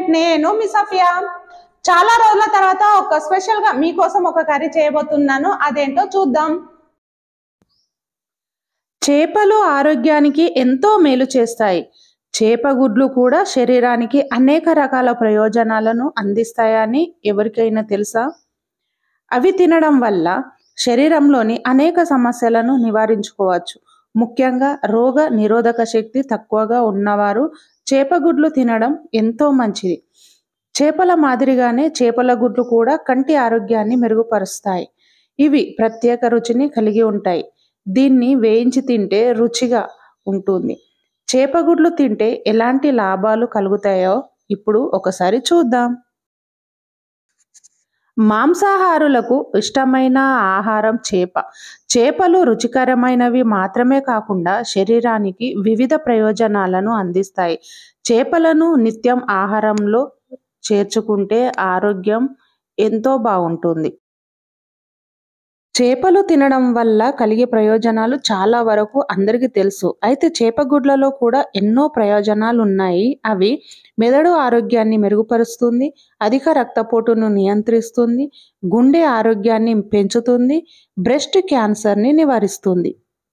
నేను మీ సఫియా. చాలా రోజుల తర్వాత ఒక స్పెషల్ గా మీకోసం ఒక కర్రీ చేయబోతున్నాను. అదేంటో చూద్దాం. చేపలు ఆరోగ్యానికి ఎంతో మేలు చేస్తాయి. చేప గుడ్లు కూడా శరీరానికి అనేక రకాల ప్రయోజనాలను అందిస్తాయని ఎవరికైనా తెలుసా? అవి తినడం వల్ల శరీరంలోని అనేక సమస్యలను నివారించుకోవచ్చు. ముఖ్యంగా రోగ నిరోధక శక్తి తక్కువగా ఉన్నవారు చేప గుడ్లు తినడం ఎంతో మంచిది. చేపల మాదిరిగానే చేపల గుడ్లు కూడా కంటి ఆరోగ్యాన్ని మెరుగుపరుస్తాయి. ఇవి ప్రత్యేక రుచిని కలిగి ఉంటాయి. దీన్ని వేయించి తింటే రుచిగా ఉంటుంది. చేప గుడ్లు తింటే ఎలాంటి లాభాలు కలుగుతాయో ఇప్పుడు ఒకసారి చూద్దాం. మాంసాహారులకు ఇష్టమైన ఆహారం చేప. చేపలు రుచికరమైనవి మాత్రమే కాకుండా శరీరానికి వివిధ ప్రయోజనాలను అందిస్తాయి. చేపలను నిత్యం ఆహారంలో చేర్చుకుంటే ఆరోగ్యం ఎంతో బాగుంటుంది. చేపలు తినడం వల్ల కలిగే ప్రయోజనాలు చాలా వరకు అందరికీ తెలుసు. అయితే చేప గుడ్లలో కూడా ఎన్నో ప్రయోజనాలు ఉన్నాయి. అవి మెదడు ఆరోగ్యాన్ని మెరుగుపరుస్తుంది, అధిక రక్తపోటును నియంత్రిస్తుంది, గుండె ఆరోగ్యాన్ని పెంచుతుంది, బ్రెస్ట్ క్యాన్సర్ని నివారిస్తుంది,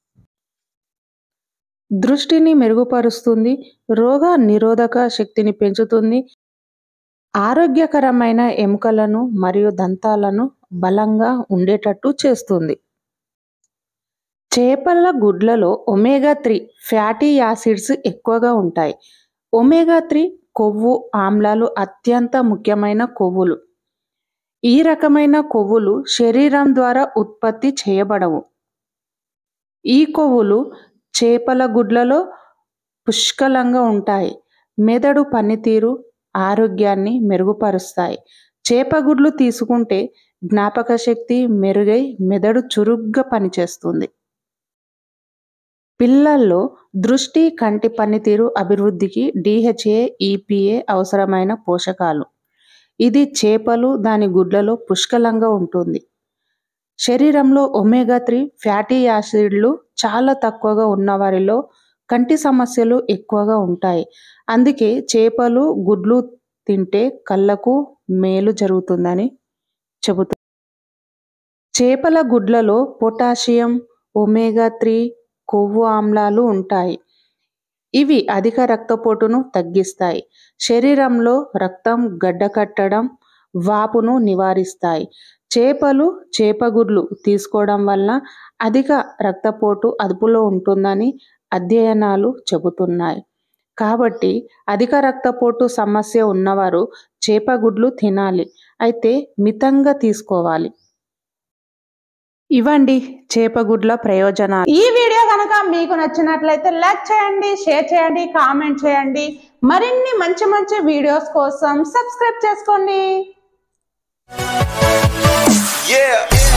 దృష్టిని మెరుగుపరుస్తుంది, రోగ నిరోధక శక్తిని పెంచుతుంది, ఆరోగ్యకరమైన ఎముకలను మరియు దంతాలను బలంగా ఉండేటట్టు చేస్తుంది. చేపల గుడ్లలో ఒమేగా 3 ఫ్యాటీ యాసిడ్స్ ఎక్కువగా ఉంటాయి. ఒమేగా 3 కొవ్వు ఆమ్లాలు అత్యంత ముఖ్యమైన కొవ్వులు. ఈ రకమైన కొవ్వులు శరీరం ద్వారా ఉత్పత్తి చేయబడవు. ఈ కొవ్వులు చేపల గుడ్లలో పుష్కలంగా ఉంటాయి. మెదడు పనితీరు ఆరోగ్యాన్ని మెరుగుపరుస్తాయి. చేప గుడ్లు తీసుకుంటే జ్ఞాపక శక్తి మెరుగై మెదడు చురుగ్గా పనిచేస్తుంది. పిల్లల్లో దృష్టి, కంటి పనితీరు అభివృద్ధికి DHA, EPA అవసరమైన పోషకాలు. ఇది చేపలు దాని గుడ్లలో పుష్కలంగా ఉంటుంది. శరీరంలో ఒమేగా 3 ఫ్యాటీ యాసిడ్లు చాలా తక్కువగా ఉన్నవారిలో కంటి సమస్యలు ఎక్కువగా ఉంటాయి. అందుకే చేపలు గుడ్లు తింటే కళ్ళకు మేలు జరుగుతుందని చెబుతారు. చేపల గుడ్లలో పొటాషియం, ఒమేగా 3 కొవ్వు ఆమ్లాలు ఉంటాయి. ఇవి అధిక రక్తపోటును తగ్గిస్తాయి. శరీరంలో రక్తం గడ్డకట్టడం, వాపును నివారిస్తాయి. చేపగుడ్లు తీసుకోవడం వల్ల అధిక రక్తపోటు అదుపులో ఉంటుందని అధ్యయనాలు చెబుతున్నాయి. కాబట్టి అధిక రక్తపోటు సమస్య ఉన్నవారు చేపగుడ్లు తినాలి. అయితే మితంగా తీసుకోవాలి. ఇవండి చేపగుడ్ల ప్రయోజనాలు. ఈ వీడియో కనుక మీకు నచ్చినట్లయితే లైక్ చేయండి, షేర్ చేయండి, కామెంట్ చేయండి. మరిన్ని మంచి మంచి వీడియోస్ కోసం సబ్స్క్రైబ్ చేసుకోండి.